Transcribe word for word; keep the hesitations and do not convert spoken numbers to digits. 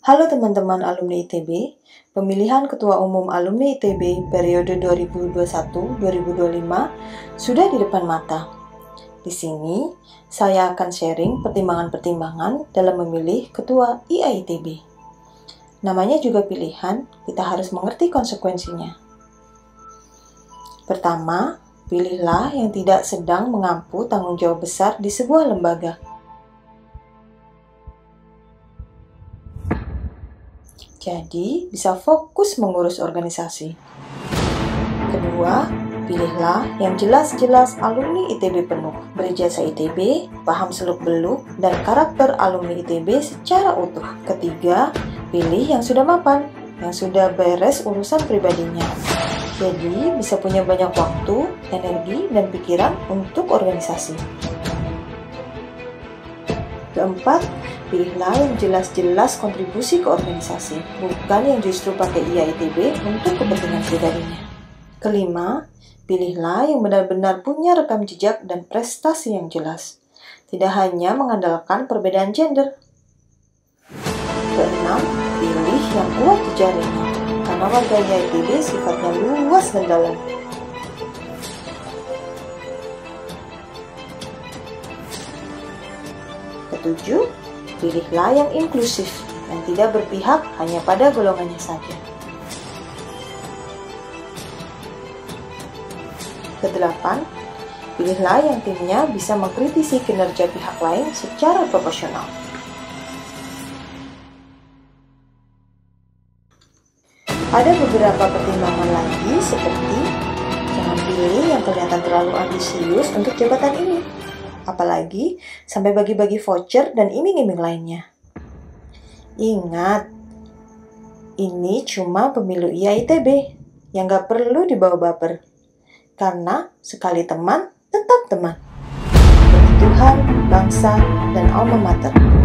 Halo teman-teman alumni I T B, pemilihan Ketua Umum Alumni I T B periode dua ribu dua puluh satu sampai dua ribu dua puluh lima sudah di depan mata. Di sini, saya akan sharing pertimbangan-pertimbangan dalam memilih Ketua I A I T B. Namanya juga pilihan, kita harus mengerti konsekuensinya. Pertama, pilihlah yang tidak sedang mengampu tanggung jawab besar di sebuah lembaga. Jadi, bisa fokus mengurus organisasi. Kedua, pilihlah yang jelas-jelas alumni I T B penuh, berijazah I T B, paham seluk-beluk, dan karakter alumni I T B secara utuh. Ketiga, pilih yang sudah mapan, yang sudah beres urusan pribadinya. Jadi, bisa punya banyak waktu, energi, dan pikiran untuk organisasi. Keempat, pilihlah yang jelas-jelas kontribusi ke organisasi, bukan yang justru pakai I A I T B untuk kepentingan pribadinya. Kelima, pilihlah yang benar-benar punya rekam jejak dan prestasi yang jelas, tidak hanya mengandalkan perbedaan gender. Keenam, pilih yang kuat di jaringan, karena warga I A I T B sifatnya luas dan dalam. Ketujuh, pilihlah yang inklusif, yang tidak berpihak hanya pada golongannya saja. Kedelapan, pilihlah yang timnya bisa mengkritisi kinerja pihak lain secara proporsional. Ada beberapa pertimbangan lagi seperti jangan pilih yang kelihatan terlalu ambisius untuk jabatan ini, apalagi sampai bagi-bagi voucher dan iming-iming lainnya. Ingat, ini cuma pemilu I A I T B yang gak perlu dibawa baper. Karena sekali teman, tetap teman. Demi Tuhan, bangsa, dan alma mater.